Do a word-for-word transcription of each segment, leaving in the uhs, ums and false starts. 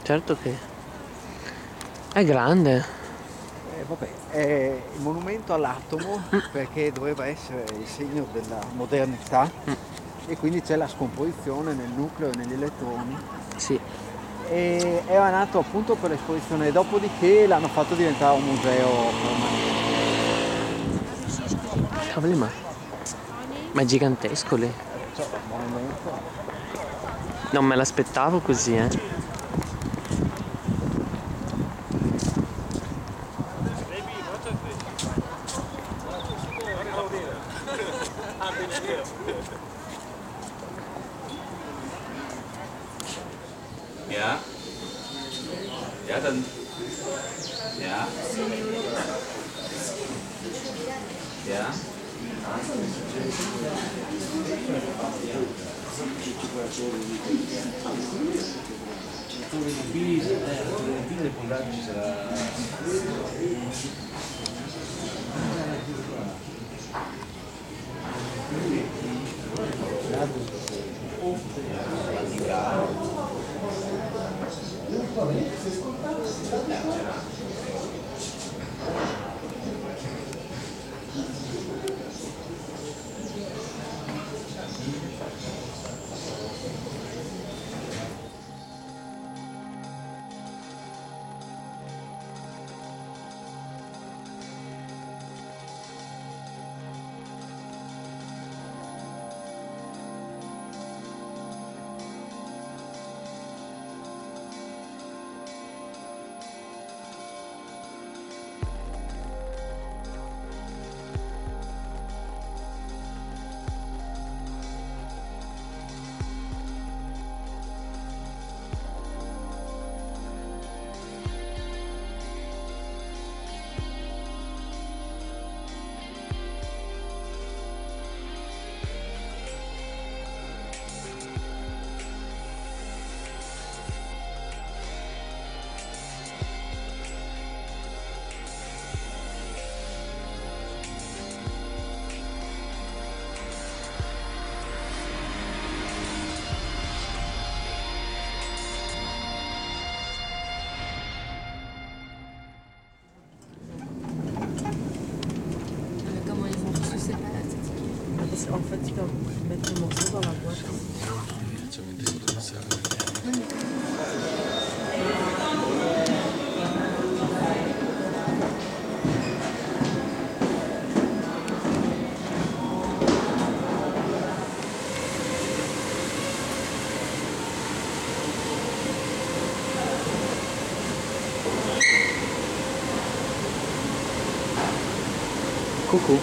Certo che è grande. Eh, vabbè, è il monumento all'atomo perché doveva essere il segno della modernità e quindi c'è la scomposizione nel nucleo e negli elettroni. Sì. E era nato appunto per l'esposizione, dopodiché l'hanno fatto diventare un museo permanente. Cavoli, ma, ma è gigantesco lì. Perciò il monumento. Non me l'aspettavo così, eh. Ja. Ja, dann. Ja. Ja. Comment ils ont tous se séparés. Parce qu'en fait, tu dois mettre le morceau dans la boîte. Coucou.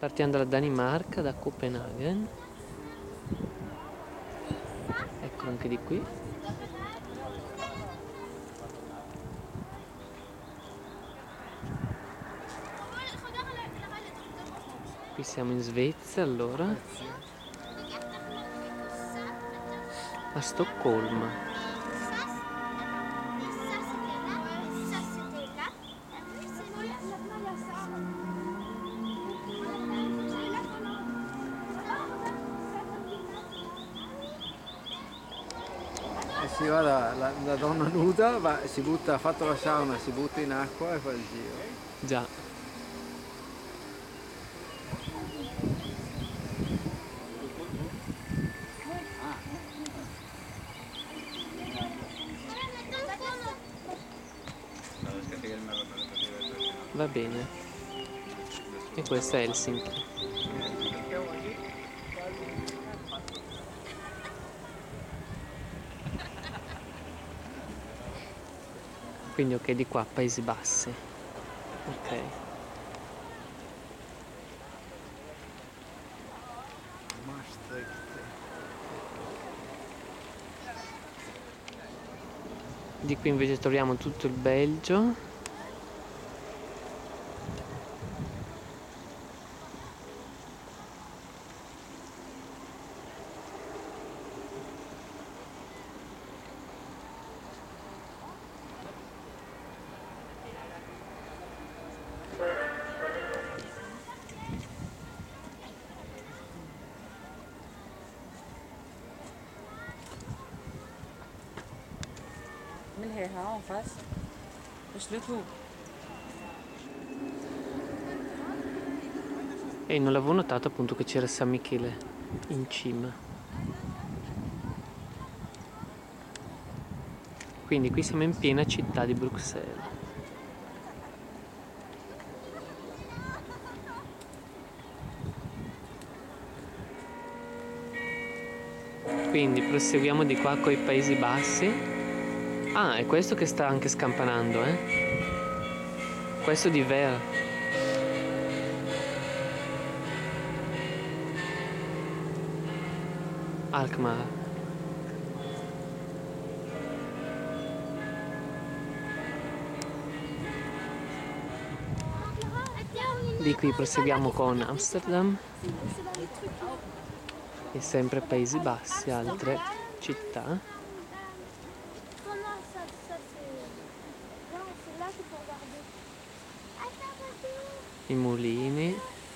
Partiamo dalla Danimarca, da Copenaghen. Ecco anche di qui. Qui siamo in Svezia allora. A Stoccolma. E si va la, la, la donna nuda, va, si butta, ha fatto la sauna, si butta in acqua e fa il giro. Già. Va bene. E questa è Helsinki. Quindi ok, di qua Paesi Bassi. Ok. Di qui invece troviamo tutto il Belgio. Men her har hun fast. Beslut hun. E non l'avevo notato appunto che c'era San Michele in cima. Quindi qui siamo in piena città di Bruxelles. Quindi proseguiamo di qua coi Paesi Bassi. Ah, è questo che sta anche scampanando, eh? Questo di Ver. Alkmaar. Di qui proseguiamo con Amsterdam. E sempre Paesi Bassi, altre città. I mulini.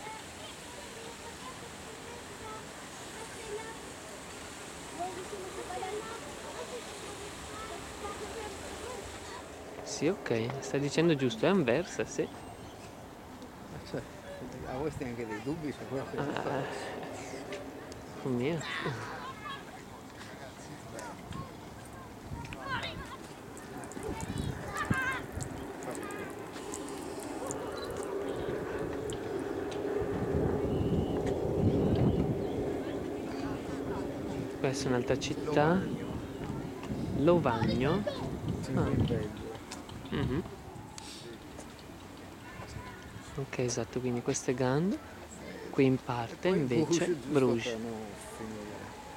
Sì, ok, stai dicendo giusto, è Anversa, sì. Cioè, a voi siete anche dei dubbi su quello che Ah, fa. oh mio. Questa è un'altra città. Lovagno. Ah. In Belgio. Mhm. Ok, esatto, quindi questo è Gand. Qui in parte Poi invece giusto Bruges. per non finire.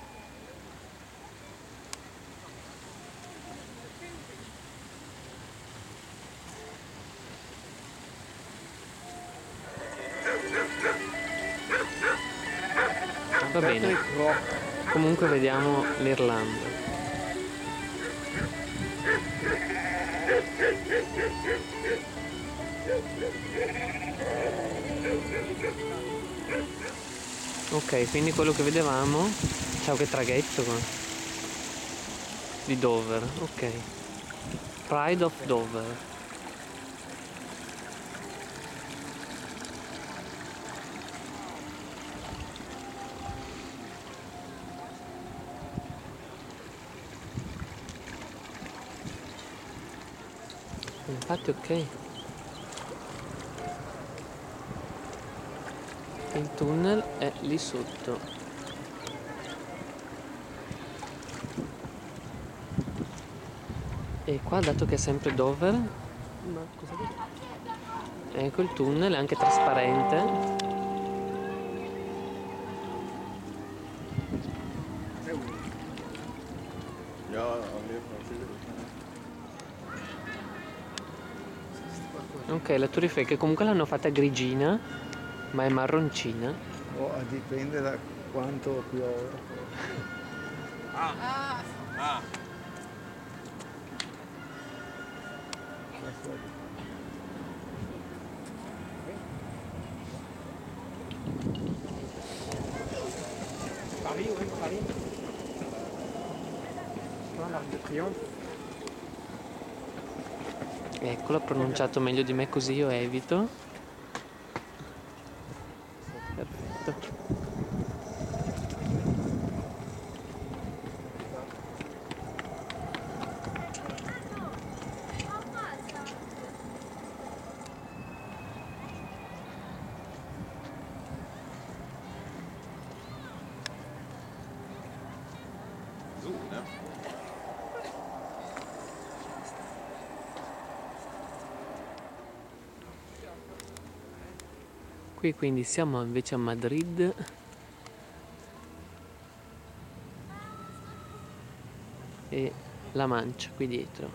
Va bene. Comunque vediamo l'Irlanda. Ok, quindi quello che vedevamo. Ciao, che traghetto qua. Di Dover, ok. Pride of Dover. Infatti ok. Il tunnel è lì sotto. E qua, dato che è sempre Dover, ma cosa dice? Ecco il tunnel, è anche trasparente. Ja, avevo Ok, la Tour Eiffel che comunque l'hanno fatta grigina, ma è marroncina. Oh, dipende da quanto piove. Ah! Paris, oui, Paris. l'Arc de Triomphe. Ecco, l'ho pronunciato meglio di me così io evito. Perfetto. So, ne? Qui quindi siamo invece a Madrid. E la Mancia qui dietro.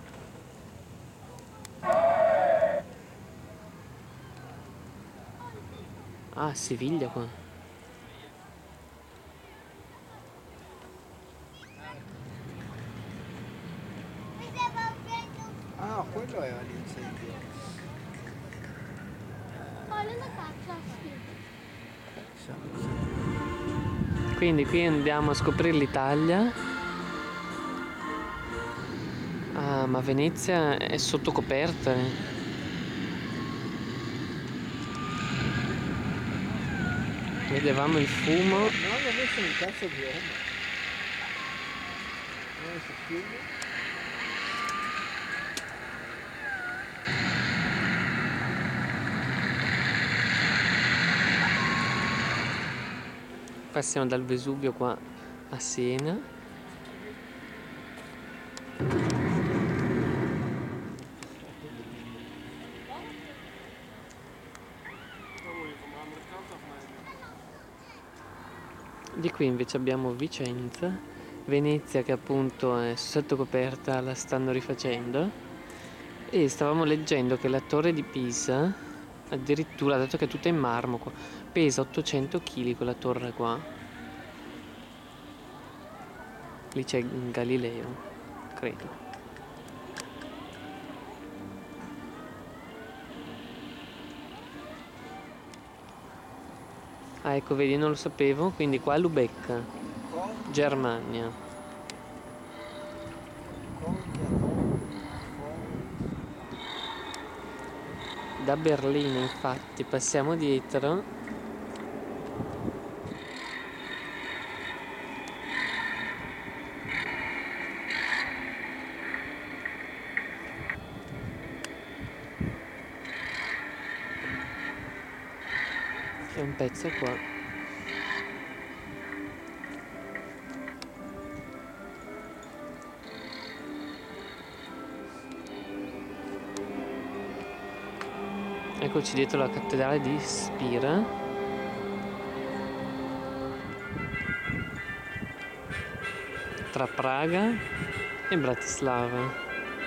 Ah, Siviglia qua. Ah, quello era l'incendio. Quindi qui andiamo a scoprire l'Italia. Ah, ma Venezia è sotto coperta. eh. Vedevamo il fumo. Non hanno messo un cazzo di ombra. Non è fiume. Passiamo dal Vesuvio qua a Siena. Di qui invece abbiamo Vicenza, Venezia che appunto è sotto coperta, la stanno rifacendo, e stavamo leggendo che la torre di Pisa, addirittura, dato che è tutta in marmo qua, pesa ottocento chili quella torre qua. Lì c'è Galileo, credo. Ah, ecco, vedi, non lo sapevo, quindi qua Lubecca, Germania. Da Berlino, infatti, passiamo dietro. C'è un pezzo qua. Eccoci dietro la cattedrale di Spira. Tra Praga e Bratislava.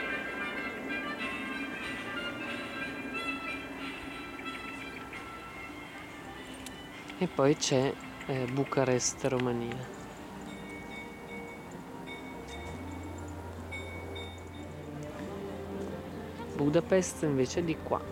E poi c'è eh, Bucarest, Romania. Budapest invece è di qua.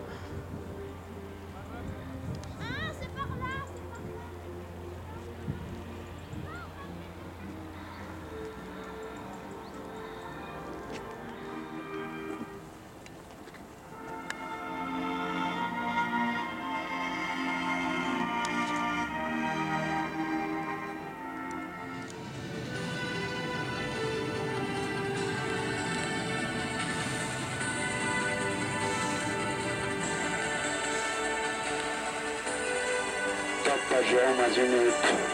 Top Pajot Mazunut.